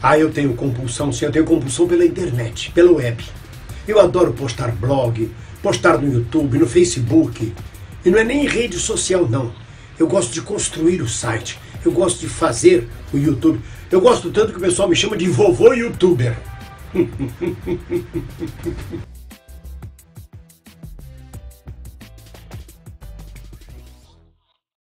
Ah, eu tenho compulsão, sim, eu tenho compulsão pela internet, pela web. Eu adoro postar blog, postar no YouTube, no Facebook. E não é nem rede social, não. Eu gosto de construir o site. Eu gosto de fazer o YouTube. Eu gosto tanto que o pessoal me chama de vovô youtuber.